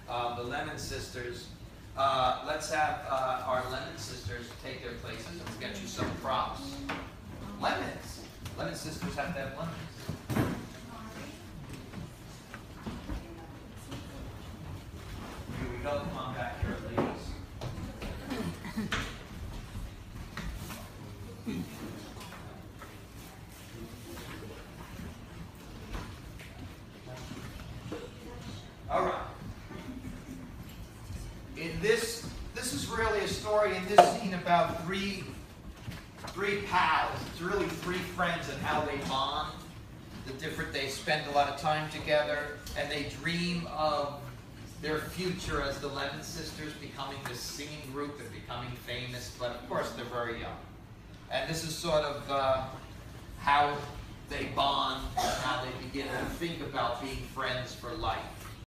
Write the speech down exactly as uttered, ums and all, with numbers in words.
uh, the Lemon Sisters. Uh, let's have uh, our Lemon Sisters take their places, and we'll get you some props. Lemons. Lemon Sisters have to have lemons. Here we go. Come on back here, ladies. All right. In this, this is really a story in this scene about three, three pals. It's really three friends and how they bond. The different, they spend a lot of time together, and they dream of their future as the Lemon Sisters, becoming this singing group and becoming famous. But of course, they're very young, and this is sort of uh, how they bond and how they begin to think about being friends for life.